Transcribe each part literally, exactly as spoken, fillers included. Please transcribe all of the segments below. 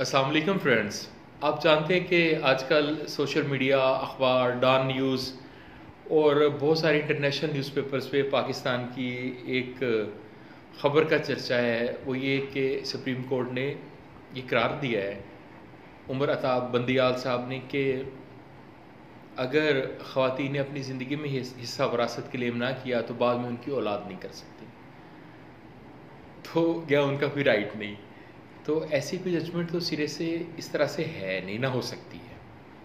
अस्सलाम वालेकुम फ्रेंड्स। आप जानते हैं कि आजकल सोशल मीडिया, अखबार, डॉन न्यूज़ और बहुत सारे इंटरनेशनल न्यूज़पेपर्स पे पाकिस्तान की एक ख़बर का चर्चा है। वो ये कि सुप्रीम कोर्ट ने ये करार दिया है उमर अता बंदियाल साहब ने कि अगर ख़वातीन ने अपनी ज़िंदगी में हिस्सा वरासत क्लेम ना किया तो बाद में उनकी औलाद नहीं कर सकती, तो क्या उनका कोई राइट नहीं। तो ऐसी कोई जजमेंट तो सिरे से इस तरह से है नहीं, ना हो सकती है।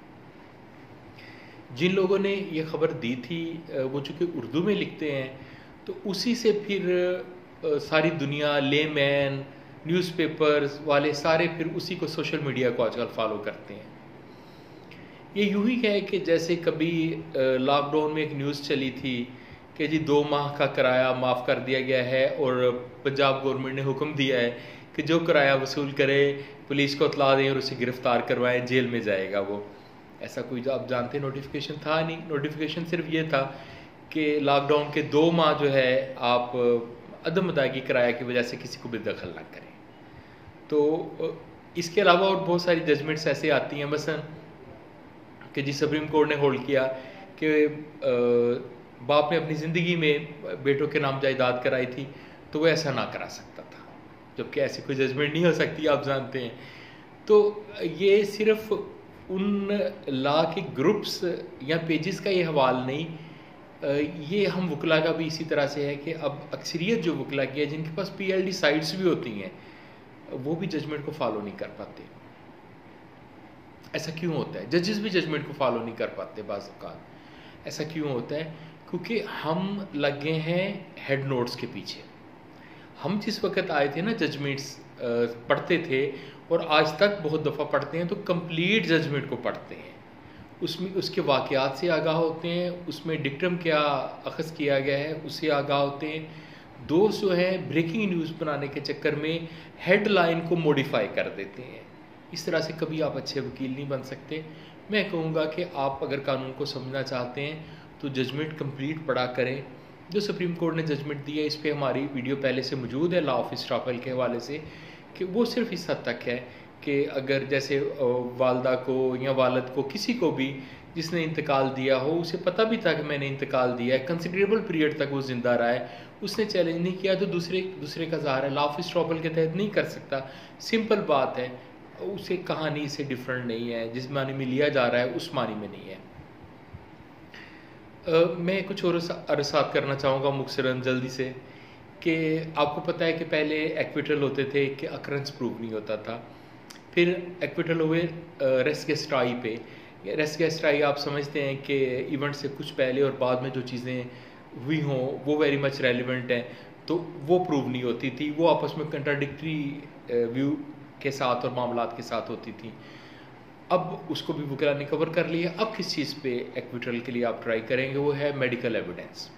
जिन लोगों ने ये ख़बर दी थी वो चूँकि उर्दू में लिखते हैं, तो उसी से फिर सारी दुनिया, लेमैन, न्यूज़पेपर्स वाले सारे फिर उसी को, सोशल मीडिया को आजकल फॉलो करते हैं। ये यूँ ही है कि जैसे कभी लॉकडाउन में एक न्यूज़ चली थी कि जी दो माह का किराया माफ़ कर दिया गया है और पंजाब गवर्नमेंट ने हुक्म दिया है कि जो किराया वसूल करे पुलिस को इतला दें और उसे गिरफ़्तार करवाएं, जेल में जाएगा वो। ऐसा कोई, जो आप जानते हैं, नोटिफिकेशन था नहीं। नोटिफिकेशन सिर्फ ये था कि लॉकडाउन के दो माह जो है आप अदम अदायगी किराया की वजह से किसी को बेदखल ना करें। तो इसके अलावा और बहुत सारी जजमेंट्स ऐसे आती हैं, मसलन कि जी सुप्रीम कोर्ट ने होल्ड किया कि बाप ने अपनी ज़िंदगी में बेटों के नाम जायदाद कराई थी तो वो ऐसा ना करा सकता था, जबकि ऐसी कोई जजमेंट नहीं हो सकती, आप जानते हैं। तो ये सिर्फ उन लॉ के ग्रुप्स या पेजेस का ये हवाल नहीं, ये हम वकला का भी इसी तरह से है कि अब अक्सरियत जो वकला की है, जिनके पास पी एल डी साइट्स भी होती हैं, वो भी जजमेंट को फॉलो नहीं कर पाते। ऐसा क्यों होता है? जजेस भी जजमेंट को फॉलो नहीं कर पाते बाज़ औक़ात। ऐसा क्यों होता है? क्योंकि हम लगे हैं हेड नोट्स के पीछे। हम जिस वक्त आए थे ना, जजमेंट्स पढ़ते थे और आज तक बहुत दफ़ा पढ़ते हैं, तो कंप्लीट जजमेंट को पढ़ते हैं, उसमें उसके वाक़यात से आगाह होते हैं, उसमें डिक्टम क्या अख़ज़ किया गया है उससे आगाह होते हैं। दोस्त जो है ब्रेकिंग न्यूज़ बनाने के चक्कर में हेडलाइन को मॉडिफाई कर देते हैं। इस तरह से कभी आप अच्छे वकील नहीं बन सकते। मैं कहूँगा कि आप अगर कानून को समझना चाहते हैं तो जजमेंट कंप्लीट पढ़ा करें। जो सुप्रीम कोर्ट ने जजमेंट दी है, इस पे हमारी वीडियो पहले से मौजूद है लॉ ऑफ इस्ट्राफल के हवाले से, कि वो सिर्फ इस हद तक है कि अगर जैसे वालदा को या वालद को, किसी को भी जिसने इंतकाल दिया हो, उसे पता भी था कि मैंने इंतकाल दिया है, कंसिडरेबल पीरियड तक वो ज़िंदा रहा है, उसने चैलेंज नहीं किया, तो दूसरे दूसरे का ज़ाहिर है लॉ ऑफ इस्ट्राफल के तहत नहीं कर सकता। सिंपल बात है, उसे कहानी से डिफरेंट नहीं है, जिस मानी में लिया जा रहा है उस मानी में नहीं है। Uh, मैं कुछ और अरसात करना चाहूँगा मुख्तसरन जल्दी से, कि आपको पता है कि पहले एक्विटल होते थे कि अकरेंस प्रूव नहीं होता था, फिर एक्विटल हुए रेस गेस्ट्राई पे। रेस गेस्ट्राई आप समझते हैं कि इवेंट से कुछ पहले और बाद में जो चीज़ें हुई हों वो वेरी मच रेलिवेंट हैं, तो वो प्रूव नहीं होती थी, वो आपस में कंट्राडिक्टरी व्यू के साथ और मामलात के साथ होती थी। अब उसको भी वकील ने कवर कर लिया। अब किस चीज़ पे एक्विटल के लिए आप ट्राई करेंगे, वो है मेडिकल एविडेंस।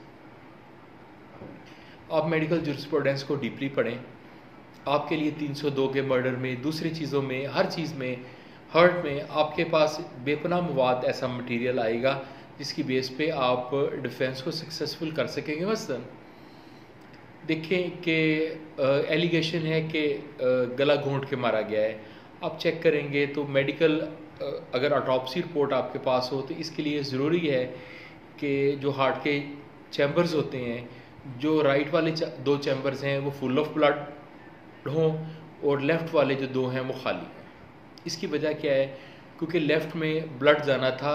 आप मेडिकल जूरिस्प्रूडेंस को डीपली पढ़ें। आपके लिए तीन सौ दो के मर्डर में, दूसरी चीज़ों में, हर चीज़ में, हर्ट में आपके पास बेपनाह मवाद, ऐसा मटेरियल आएगा जिसकी बेस पे आप डिफेंस को सक्सेसफुल कर सकेंगे। मसलन देखें कि एलिगेशन है कि गला घोंट के मारा गया है, आप चेक करेंगे तो मेडिकल, अगर ऑटोप्सी रिपोर्ट आपके पास हो तो इसके लिए ज़रूरी है कि जो हार्ट के चैम्बर्स होते हैं, जो राइट वाले दो चैम्बर्स हैं वो फुल ऑफ ब्लड हों और लेफ़्ट वाले जो दो हैं वो खाली हों। इसकी वजह क्या है? क्योंकि लेफ़्ट में ब्लड जाना था,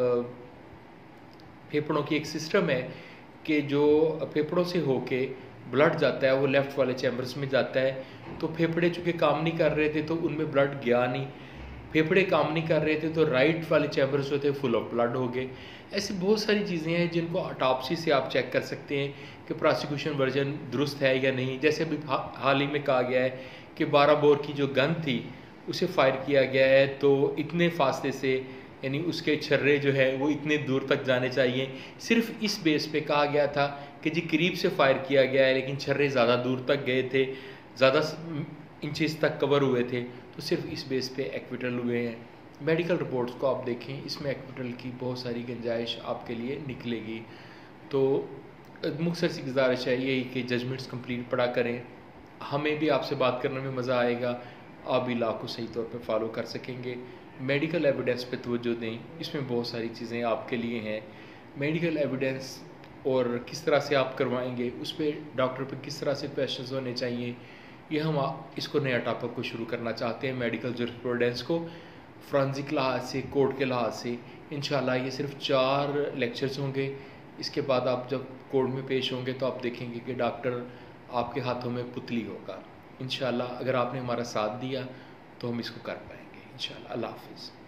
फेफड़ों की एक सिस्टम है कि जो फेफड़ों से होके ब्लड जाता है वो लेफ़्ट वाले चैम्बर्स में जाता है, तो फेफड़े चूँकि काम नहीं कर रहे थे तो उनमें ब्लड गया नहीं, फेफड़े काम नहीं कर रहे थे तो राइट वाले चैम्बर्स जो थे फुल ऑफ ब्लड हो गए। ऐसी बहुत सारी चीज़ें हैं जिनको ऑटोप्सी से आप चेक कर सकते हैं कि प्रोसिक्यूशन वर्जन दुरुस्त है या नहीं। जैसे अभी हाल ही में कहा गया है कि बारह बोर की जो गन थी उसे फायर किया गया है, तो इतने फासले से, यानी उसके छर्रे जो है वो इतने दूर तक जाने चाहिए। सिर्फ इस बेस पे कहा गया था कि जी करीब से फायर किया गया है लेकिन छर्रे ज़्यादा दूर तक गए थे, ज़्यादा इंचेस तक कवर हुए थे, तो सिर्फ इस बेस पे एक्विटल हुए हैं। मेडिकल रिपोर्ट्स को आप देखें, इसमें एक्विटल की बहुत सारी गुंजाइश आपके लिए निकलेगी। तो मुख्तसर सी गुजारिश है यही कि जजमेंट्स कंप्लीट पढ़ा करें। हमें भी आपसे बात करने में मज़ा आएगा, आप भी लॉ को सही तौर पे फॉलो कर सकेंगे। मेडिकल एविडेंस पे तवज्जो दें, इसमें बहुत सारी चीज़ें आपके लिए हैं। मेडिकल एविडेंस और किस तरह से आप करवाएंगे, उस पर डॉक्टर पे किस तरह से क्वेश्चंस होने चाहिए, ये हम आ- इसको नया टॉपिक को शुरू करना चाहते हैं, मेडिकल जूरिस्प्रूडेंस को फ्रांसिक लिहाज से, कोर्ट के लिहाज से। इंशाल्लाह ये सिर्फ चार लेक्चर्स होंगे। इसके बाद आप जब कोर्ट में पेश होंगे तो आप देखेंगे कि डॉक्टर आपके हाथों में पुतली होगा। इंशाल्लाह अगर आपने हमारा साथ दिया तो हम इसको कर पाएंगे इंशाल्लाह। अल्लाह हाफिज़।